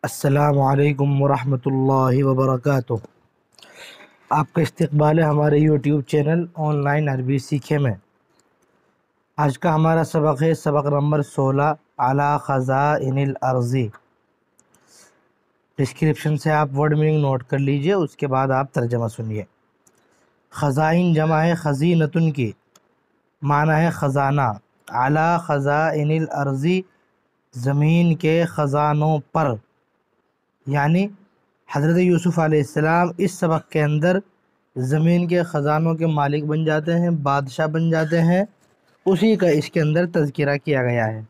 السلام علیکم ورحمۃ اللہ وبرکاتہ۔ آپ کا استقبال ہے ہمارے یوٹیوب چینل آن لائن عربی سیکھے میں۔ آج کا ہمارا سبق ہے سبق نمبر 16 علی خزائن الارض۔ ڈسکرپشن سے آپ ورڈ میننگ نوٹ کر لیجئے، اس کے بعد آپ ترجمہ سنیے۔ خزائن جمع ہے خزینتن کی، معنی ہے خزانہ۔ علی خزائن الارض، زمین کے خزانوں پر، یعنی حضرت یوسف علیہ السلام اس سبق کے اندر زمین کے خزانوں کے مالک بن جاتے ہیں، بادشاہ بن جاتے ہیں، اسی کا اس کے اندر تذکرہ کیا گیا ہے۔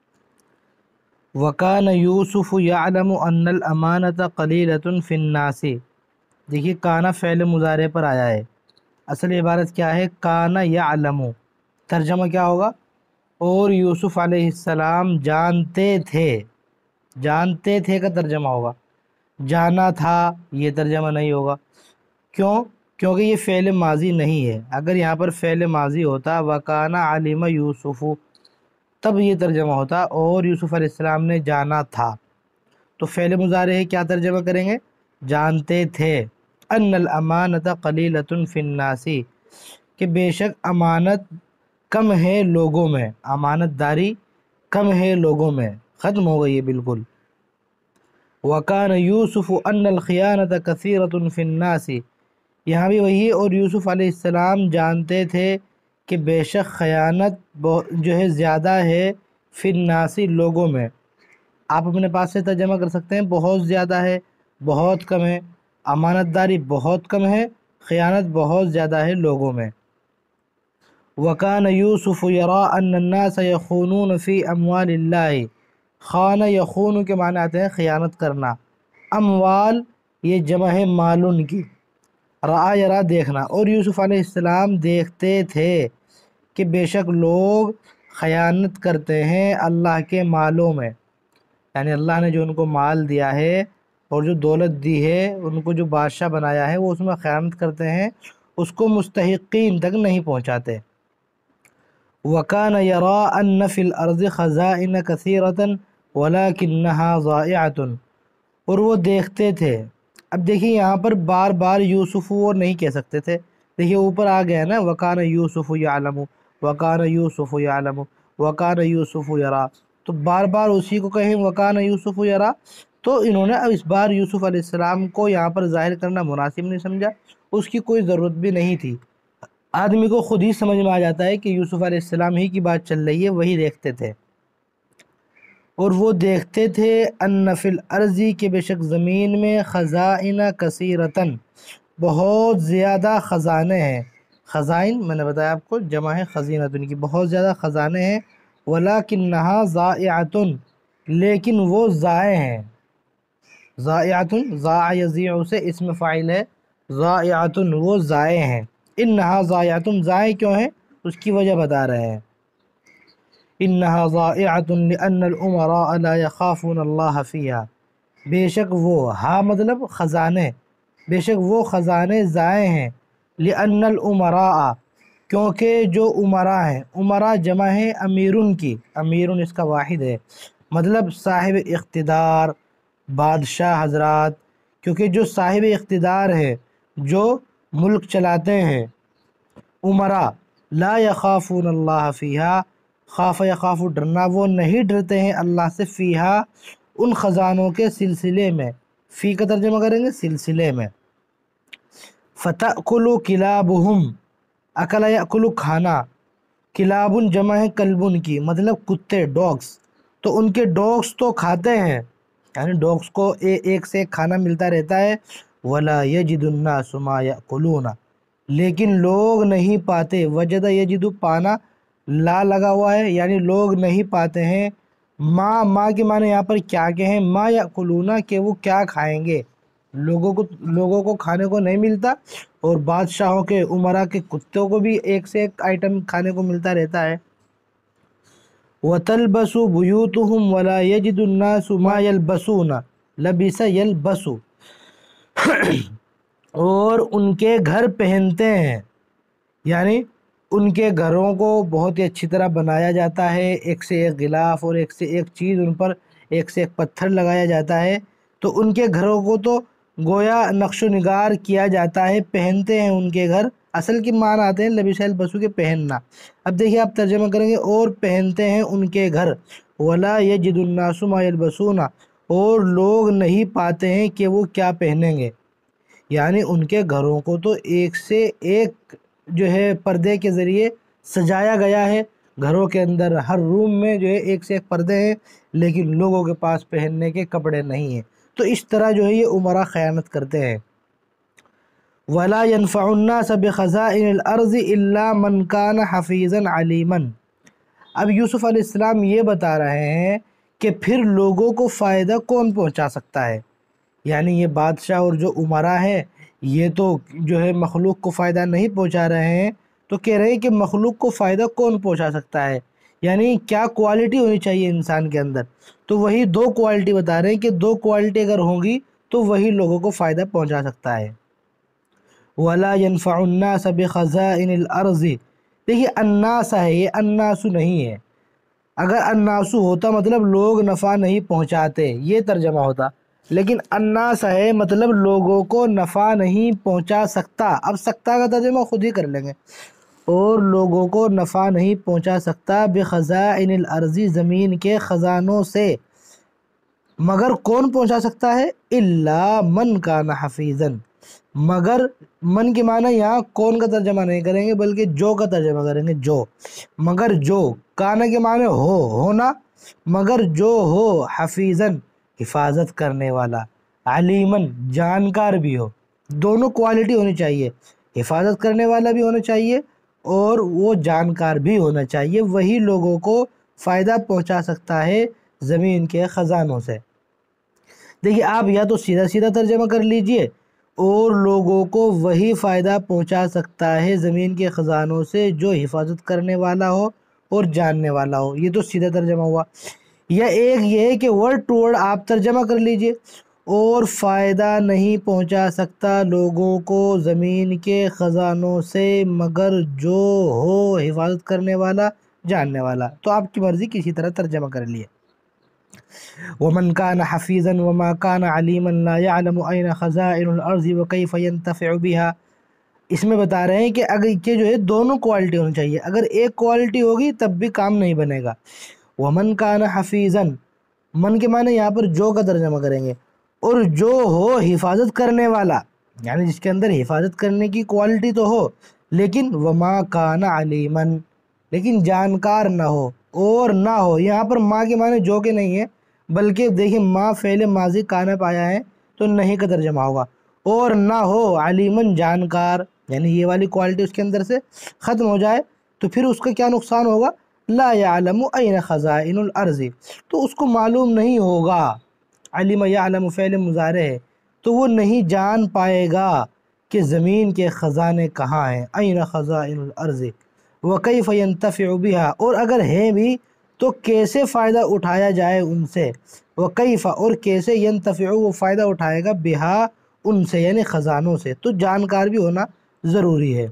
وَكَانَ يُوسُفُ يَعْلَمُ أَنَّ الْأَمَانَةَ قَلِيلَةٌ فِي النَّاسِ۔ دیکھیے کانا فعل مضارع پر آیا ہے، اصل عبارت کیا ہے؟ کانا یعلم۔ ترجمہ کیا ہوگا؟ اور یوسف علیہ السلام جانتے تھے۔ جانتے تھے کا ترجمہ ہوگا، جانا تھا یہ ترجمہ نہیں ہوگا۔ کیوں؟ کیونکہ یہ فعل ماضی نہیں ہے۔ اگر یہاں پر فعل ماضی ہوتا وَكَانَ عَلِمَ یوسف، تب یہ ترجمہ ہوتا اور یوسف علیہ السلام نے جانا تھا۔ تو فعل مضارع ہے، کیا ترجمہ کریں گے؟ جانتے تھے۔ ان الامانۃ قلیلۃ فی الناس، کہ بے شک امانت کم ہے لوگوں میں، امانت داری کم ہے لوگوں میں، ختم ہو گئی ہے بالکل۔ وَكَانَ يُوسُفُ أَنَّ الْخِيَانَةَ كَثِيرَةٌ فِي النَّاسِ، یہاں بھی وہی، اور یوسف علیہ السلام جانتے تھے کہ بے شک خیانت جو ہے زیادہ ہے فی الناس، لوگوں میں۔ آپ اپنے پاس سے ترجمہ کر سکتے ہیں بہت زیادہ ہے، بہت کم ہے، امانت داری بہت کم ہے، خیانت بہت زیادہ ہے لوگوں میں۔ وَكَانَ يُوسُفُ يَرَىٰ أَنَّ النَّاسَ يَخُونُونَ فِي أَمْوَالِ اللَّهِ، خانہ یخون کے معنی آتے ہیں خیانت کرنا۔ اموال یہ جمع ہے مالن کی، رعا یرا دیکھنا، اور یوسف علیہ السلام دیکھتے تھے کہ بے شک لوگ خیانت کرتے ہیں اللہ کے مالوں میں، یعنی اللہ نے جو ان کو مال دیا ہے اور جو دولت دی ہے، ان کو جو بادشاہ بنایا ہے، وہ اس میں خیانت کرتے ہیں، اس کو مستحقین تک نہیں پہنچاتے۔ وَكَانَ يَرَىٰ أَنَّ فِي الْأَرْضِ خَزَائِنَ كَثِيرَةً وَلَكِنَّهَا ضَائِعَةٌ، اور وہ دیکھتے تھے۔ اب دیکھیے یہاں پر بار بار یوسف وہ نہیں کہہ سکتے تھے، دیکھیے اوپر آ گیا نا وَكَانَ يُوسُفُ يَعْلَمُ وَكَانَ يُوسُفُ يَعْلَمُ وَكَانَ يُوسُفُ يَرَىٰ، تو بار بار اسی کو کہیں وَكَانَ يُوسُفُ يَرَىٰ، تو انہوں نے اب اس بار یوسف علیہ السلام کو یہاں پر ظاہر کرنا مناسب نہیں سمجھا، اس کی کوئی ضرورت بھی نہیں تھی۔ آدمی کو خود ہی سمجھ میں آ جاتا ہے کہ یوسف علیہ السلام ہی کی بات چل رہی ہے، وہی دیکھتے تھے۔ اور وہ دیکھتے تھے ان فی الارض، کہ بے شک زمین میں خزائن کثیرتن، بہت زیادہ خزانے ہیں۔ خزائن میں نے بتایا آپ کو جمع ہے خزینتن کی، بہت زیادہ خزانے ہیں۔ وَلَكِنَّهَا ضَائِعَةٌ، لیکن وہ ضائع ہیں۔ ضائعۃ، ضاع یضیع سے اسم فاعل ہے، ضائعۃ وہ ضائع ہیں۔ انہا ضائعۃ، ضائع کیوں ہیں اس کی وجہ بتا رہے ہیں۔ انہا ضائعۃ لأن الامراء لا يخافون اللہ فیہا، بے شک وہ، ہاں مطلب خزانے، بے شک وہ خزانے ضائع ہیں۔ لأن الامراء، کیونکہ جو امراء ہیں، امراء جمع ہے امیرن کی، امیرن اس کا واحد ہے، مطلب صاحب اقتدار، بادشاہ حضرات، کیونکہ جو صاحب اقتدار ہے، جو ملک چلاتے ہیں، امراء، لا یخافون اللہ فیہا، خاف یخاف ڈرنا، وہ نہیں ڈرتے ہیں اللہ سے، فیہا ان خزانوں کے سلسلے میں، فی کا ترجمہ کریں گے سلسلے میں۔ فتأکل کلابہم، اکل یأکل کھانا، کلابن جمع ہے کلبن کی، مطلب کتے، ڈاگس، تو ان کے ڈاگس تو کھاتے ہیں، یعنی ڈاگس کو ایک سے ایک کھانا ملتا رہتا ہے۔ ولا یجد الناس ما یأکلون، لیکن لوگ نہیں پاتے، وجد یجد پانا، لا لگا ہوا ہے، یعنی لوگ نہیں پاتے ہیں، ما کے معنی یہاں پر کیا کے ہیں، ما یأکلون، کہ وہ کیا کھائیں گے، لوگوں کو کھانے کو نہیں ملتا، اور بادشاہوں کے، امراء کے کتوں کو بھی ایک سے ایک آئٹم کھانے کو ملتا رہتا ہے۔ وَتَلْبَسُ بُيُوتُهُمْ وَلَا يَجِدُ النَّاسُ مَا يَلْبَسُونَ، لَبِسَ يَلْبَسُ، اور ان کے گھر پہنتے ہیں، یعنی ان کے گھروں کو بہت ہی اچھی طرح بنایا جاتا ہے، ایک سے ایک غلاف اور ایک سے ایک چیز ان پر، ایک سے ایک پتھر لگایا جاتا ہے، تو ان کے گھروں کو تو گویا نقش و نگار کیا جاتا ہے، پہنتے ہیں ان کے گھر، اصل کی معنی آتے ہیں لبس البسو کے پہننا۔ اب دیکھیے آپ ترجمہ کریں گے اور پہنتے ہیں ان کے گھر، ولا یجد الناس ما یلبسون، اور لوگ نہیں پاتے ہیں کہ وہ کیا پہنیں گے، یعنی ان کے گھروں کو تو ایک سے ایک جو ہے پردے کے ذریعے سجایا گیا ہے، گھروں کے اندر ہر روم میں جو ہے ایک سے ایک پردے ہیں، لیکن لوگوں کے پاس پہننے کے کپڑے نہیں ہیں۔ تو اس طرح جو ہے یہ عمرہ خیانت کرتے ہیں۔ وَلَا يَنْفَعُ النَّاسَ بِخَزَائِنِ الْأَرْضِ إِلَّا مَنْ كَانَ حَفِيظًا عَلِيمًا۔ اب یوسف علیہ السلام یہ بتا رہے ہیں کہ پھر لوگوں کو فائدہ کون پہنچا سکتا ہے، یعنی یہ بادشاہ اور جو امراء ہے یہ تو جو ہے مخلوق کو فائدہ نہیں پہنچا رہے ہیں، تو کہہ رہے ہیں کہ مخلوق کو فائدہ کون پہنچا سکتا ہے، یعنی کیا کوالٹی ہونی چاہیے انسان کے اندر۔ تو وہی دو کوالٹی بتا رہے ہیں کہ دو کوالٹی اگر ہوں گی تو وہی لوگوں کو فائدہ پہنچا سکتا ہے۔ وَلَا يَنْفَعُ النَّاسَ بِخَزَائِنِ الْأَرْضِ، دیکھیے الناس ہے، یہ الناسو نہیں ہے، اگر الناسو ہوتا مطلب لوگ نفع نہیں پہنچاتے یہ ترجمہ ہوتا، لیکن الناس ہے مطلب لوگوں کو نفع نہیں پہنچا سکتا۔ اب سکتا کا ترجمہ خود ہی کر لیں گے، اور لوگوں کو نفع نہیں پہنچا سکتا بخزائن الارض، زمین کے خزانوں سے، مگر کون پہنچا سکتا ہے، الا من کان حفیظا، مگر من کے معنی یہاں کون کا ترجمہ نہیں کریں گے بلکہ جو کا ترجمہ کریں گے، جو، مگر جو، کانا کے معنی ہونا، مگر جو ہو حفیظاً حفاظت کرنے والا، علیماً جانکار بھی ہو، دونوں کوالٹی ہونی چاہیے، حفاظت کرنے والا بھی ہونا چاہیے اور وہ جانکار بھی ہونا چاہیے، وہی لوگوں کو فائدہ پہنچا سکتا ہے زمین کے خزانوں سے۔ دیکھیے آپ یا تو سیدھا سیدھا ترجمہ کر لیجئے، اور لوگوں کو وہی فائدہ پہنچا سکتا ہے زمین کے خزانوں سے جو حفاظت کرنے والا ہو اور جاننے والا ہو، یہ تو سیدھا ترجمہ ہوا۔ یا ایک یہ ہے کہ ورڈ ٹو ورڈ آپ ترجمہ کر لیجئے، اور فائدہ نہیں پہنچا سکتا لوگوں کو زمین کے خزانوں سے مگر جو ہو حفاظت کرنے والا، جاننے والا، تو آپ کی مرضی کسی طرح ترجمہ کر لیے۔ وَمَنْ كَانَ حَفِيظًا وَمَا كَانَ عَلِيمًا لَا يَعْلَمُ أَيْنَ خَزَائِنُ الْأَرْضِ وَكَيْفَ يَنْتَفِعُ بِهَا، اس میں بتا رہے ہیں کہ اگر کہ جو ہے دونوں کوالٹی ہونی چاہیے، اگر ایک کوالٹی ہوگی تب بھی کام نہیں بنے گا۔ وَمَنْ كَانَ حَفِيظًا، من کے معنی یہاں پر جو کا ترجمہ کریں گے، اور جو ہو حفاظت کرنے والا، یعنی جس کے اندر حفاظت کرنے کی کوالٹی تو ہو، لیکن وَمَا كَانَ عَلِيمًا، لیکن جانکار نہ ہو، اور نہ ہو یہاں پر ماں کے معنی جو کے نہیں ہے بلکہ دیکھیں ماں فعل ماضی کانا پایا ہے تو نہیں کا ترجمہ ہوگا، اور نہ ہو علیمن جانکار، یعنی یہ والی کوالٹی اس کے اندر سے ختم ہو جائے تو پھر اس کا کیا نقصان ہوگا، لا یعلم این خزائن الارض، تو اس کو معلوم نہیں ہوگا، علم یعلم فعل مضارع ہے تو وہ نہیں جان پائے گا کہ زمین کے خزانے کہاں ہیں، این خزائن الارض وکیف ینتفع بها، اور اگر ہیں بھی تو کیسے فائدہ اٹھایا جائے ان سے، وکیف، اور کیسے ینتفع وہ فائدہ اٹھائے گا، بہا ان سے یعنی خزانوں سے، تو جانکار بھی ہونا ضروری ہے۔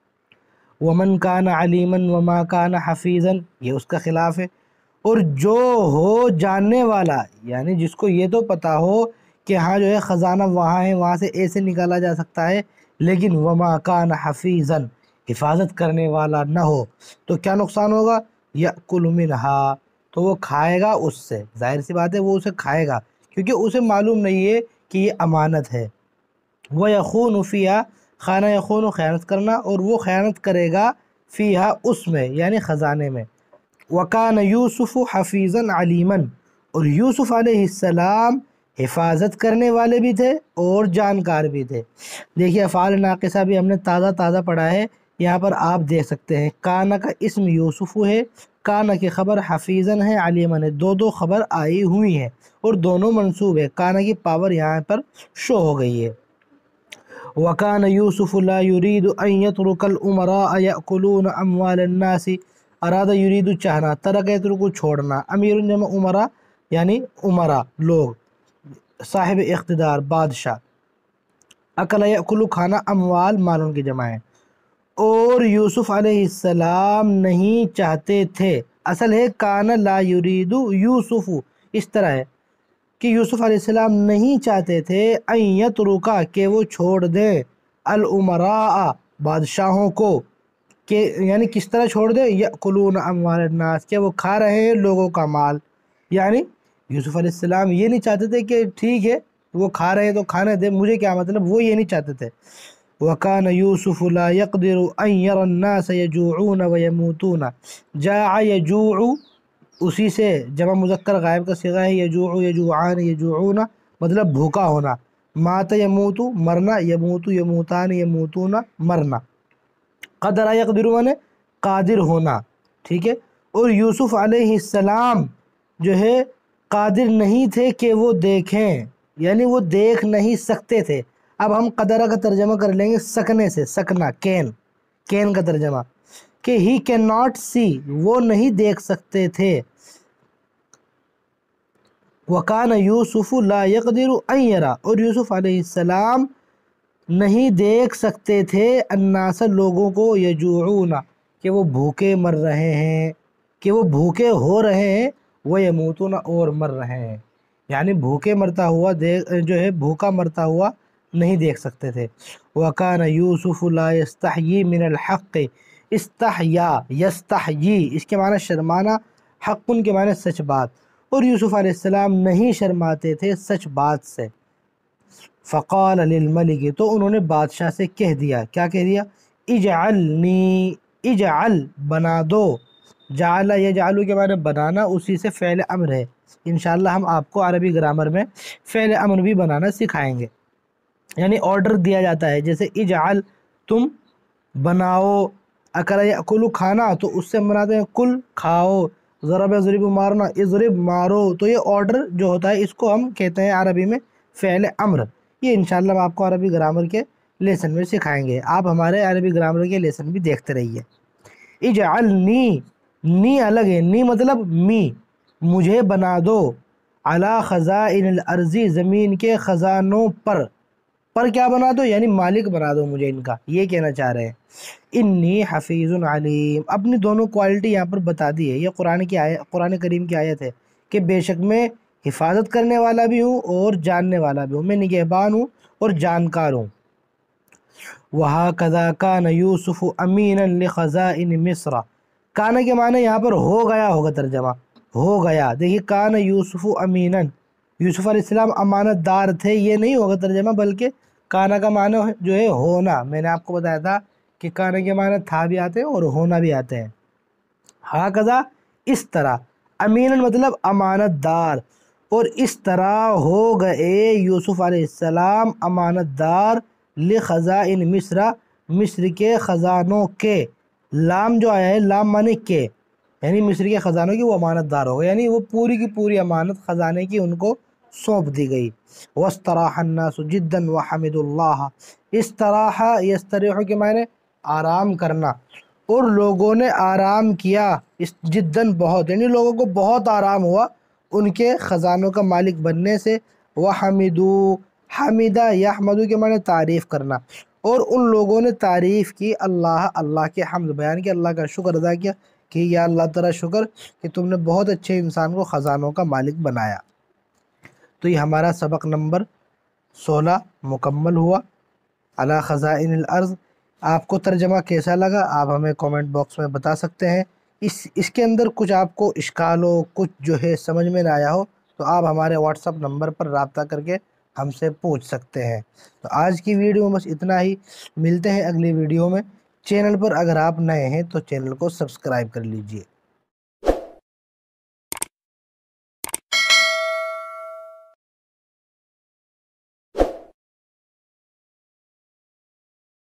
ومن کان علیما وما کان حفیظا، یہ اس کا خلاف ہے، اور جو ہو جاننے والا، یعنی جس کو یہ تو پتہ ہو کہ ہاں جو ہے خزانہ وہاں ہے، وہاں سے ایسے نکالا جا سکتا ہے، لیکن وما کان حفیظا، حفاظت کرنے والا نہ ہو، تو کیا نقصان ہوگا، یأکل منہا، تو وہ کھائے گا اس سے، ظاہر سی بات ہے وہ اسے کھائے گا کیونکہ اسے معلوم نہیں ہے کہ یہ امانت ہے۔ وَيَخُونُ فِيهَا، خانہ یخون خیانت کرنا، اور وہ خیانت کرے گا فیہا اس میں یعنی خزانے میں۔ وَكَانَ يُوسُفُ حَفِيظًا عَلِيمًا، اور یوسف علیہ السلام حفاظت کرنے والے بھی تھے اور جانکار بھی تھے۔ دیکھیے افعال ناقصہ بھی ہم نے تازہ تازہ پڑھا ہے، یہاں پر آپ دیکھ سکتے ہیں کانا کا اسم یوسف ہے، کانا کی خبر حفیظاً ہے، علیماً ہے، دو خبر آئی ہوئی ہیں اور دونوں منصوب ہے، کانا کی پاور یہاں پر شو ہو گئی ہے۔ وَكَانَ يُوسُفُ لَا يُرِيدُ أَن يَتْرُكَ الْأُمَرَاءَ يَأْكُلُونَ أَمْوَالَ النَّاسِ، ارادہ یرید چاہنا، ترک یترک چھوڑنا، امیر جمع امرا یعنی امرا لوگ، صاحب اقتدار بادشاہ، اکل یأکل کھانا، اموال مالوں کی جمع ہے، اور یوسف علیہ السلام نہیں چاہتے تھے، اصل ہے کان لا یرید یوسف، اس طرح ہے کہ یوسف علیہ السلام نہیں چاہتے تھے ان یترکا کہ وہ چھوڑ دیں الامراء بادشاہوں کو، کہ یعنی کس طرح چھوڑ دیں، یأکلون اموال الناس کہ وہ کھا رہے ہیں لوگوں کا مال، یعنی یوسف علیہ السلام یہ نہیں چاہتے تھے کہ ٹھیک ہے وہ کھا رہے ہیں تو کھانے دیں، مجھے کیا مطلب، وہ یہ نہیں چاہتے تھے۔ وَكَانَ يُوسُفُ لَا يَقْدِرُ أَن يَرَى النَّاسَ يَجُوعُونَ وَيَمُوتُونَ، جَاعَ يَجُوعُ اسی سے جمع مذکر غائب کا صیغہ ہے، یجوع یجوعان یجوعون مطلب بھوکا ہونا، مات یموت مرنا، یموت یموتان یموتون مرنا، قدر یقدر نے قادر ہونا، ٹھیک ہے۔ اور یوسف علیہ السلام جو ہے قادر نہیں تھے کہ وہ دیکھیں، یعنی وہ دیکھ نہیں سکتے تھے۔ اب ہم قدرہ کا ترجمہ کر لیں گے سکنے سے، سکنا کین کا ترجمہ، کہ ہی کین ناٹ سی وہ نہیں دیکھ سکتے تھے۔ وَكَانَ يُوسُفُ لَا يَقْدِرُ أَن يَرَى اور یوسف علیہ السلام نہیں دیکھ سکتے تھے الناس لوگوں کو، یجوعون کہ وہ بھوکے مر رہے ہیں، کہ وہ بھوکے ہو رہے ہیں، وَيَمُوتُونَ اور مر رہے ہیں، یعنی بھوکے مرتا ہوا جو ہے بھوکا مرتا ہوا نہیں دیکھ سکتے تھے۔ وَكَانَ يُوسُفُ لَا يَسْتَحْيِي مِنَ الْحَقِّ استحیا یستحیی اس کے معنی شرمانا، حق کے معنی سچ بات، اور یوسف علیہ السلام نہیں شرماتے تھے سچ بات سے۔ فقال للملک تو انہوں نے بادشاہ سے کہہ دیا، کیا کہہ دیا، اجعلنی اجعل بنا دو، جعل یجعل کے معنی بنانا، اسی سے فعل امر ہے، انشاءاللہ ہم آپ کو عربی گرامر میں فعل امر بھی بنانا سکھائیں گے، یعنی آرڈر دیا جاتا ہے، جیسے اجعل تم بناؤ، اکل یاکل کھانا تو اس سے بناتے ہیں کل کھاؤ، ضرب یضرب مارنا اضرب مارو، تو یہ آرڈر جو ہوتا ہے اس کو ہم کہتے ہیں عربی میں فعل امر۔ یہ انشاءاللہ ہم آپ کو عربی گرامر کے لیسن میں سکھائیں گے، آپ ہمارے عربی گرامر کے لیسن بھی دیکھتے رہیے۔ اجعلنی نی الگ ہے، نی مطلب می مجھے بنا دو، علی خزائن الارض زمین کے خزانوں پر کیا بنا دو، یعنی مالک بنا دو مجھے ان کا، یہ کہنا چاہ رہے ہیں۔ انی حفیظ علیم اپنی دونوں کوالٹی یہاں پر بتا دی ہے، یہ قرآن کریم کی آیت ہے کہ بے شک میں حفاظت کرنے والا بھی ہوں اور جاننے والا بھی ہوں، میں نگہبان ہوں اور جانکار ہوں۔ وَهَكَذَا كَانَ يُوسُفُ أَمِينًا لِخَزَائِنِ مِصْرَ، کانا کے معنی یہاں پر ہو گیا ہوگا ترجمہ، ہو گیا، دیکھیے کان یوسف امیناً یوسف علیہ السلام امانت دار تھے، یہ نہیں ہوگا ترجمہ، بلکہ کانا کا معنی جو ہے ہونا، میں نے آپ کو بتایا تھا کہ کانا کے معنی تھا بھی آتے ہیں اور ہونا بھی آتے ہیں۔ ہاکذا اس طرح، امیناً مطلب امانت دار، اور اس طرح ہو گئے یوسف علیہ السلام امانت دار لخزائن مصر مصر کے خزانوں کے، لام جو آیا ہے لام معنی کے، یعنی مصر کے خزانوں کی وہ امانت دار ہو گئے، یعنی وہ پوری کی پوری امانت خزانے کی ان کو سونپ دی گئی۔ وَاسْتَرَاحَ النَّاسُ جِدًّا وَحَمِدُوا اللَّهَ استراح یستریح کے معنی آرام کرنا، اور لوگوں نے آرام کیا، جدًا بہت، یعنی لوگوں کو بہت آرام ہوا ان کے خزانوں کا مالک بننے سے۔ وَحَمِدُوا حَمِدَ یحمدُ کے معنی تعریف کرنا، اور ان لوگوں نے تعریف کی اللہ کے حمد بیان کیا، اللہ کا شکر ادا کیا کہ یا اللہ تعالیٰ شکر کہ تم نے بہت اچھے انسان کو خزانوں کا مالک بنایا۔ تو یہ ہمارا سبق نمبر 16 مکمل ہوا، علی خزائن الارض۔ آپ کو ترجمہ کیسا لگا آپ ہمیں کومنٹ باکس میں بتا سکتے ہیں، اس کے اندر کچھ آپ کو اشکال ہو، کچھ جو ہے سمجھ میں نہ آیا ہو تو آپ ہمارے واٹس اپ نمبر پر رابطہ کر کے ہم سے پوچھ سکتے ہیں۔ تو آج کی ویڈیو میں بس اتنا ہی، ملتے ہیں اگلی ویڈیو میں۔ چینل پر اگر آپ نئے ہیں تو چینل کو سبسکرائب کر لیجئے۔